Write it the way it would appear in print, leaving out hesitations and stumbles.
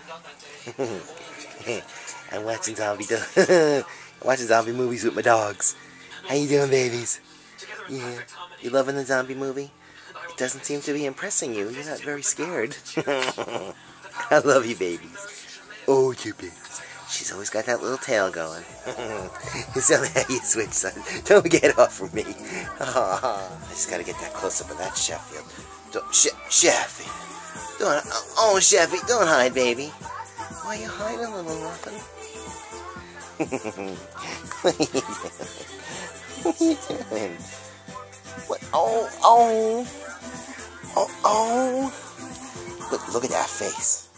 I'm watching I'm watching zombie movies with my dogs. How you doing, babies? Yeah. You loving the zombie movie? It doesn't seem to be impressing you. You're not very scared. I love you, babies. Oh, you babies. She's always got that little tail going. Somehow you switch, son. Don't get off from me. I just gotta get that close-up of that Sheffield. Sheffield. Sheffy, don't hide, baby. Why are you hiding, little muffin? What are you doing? What are you doing? What? Oh. Look at that face.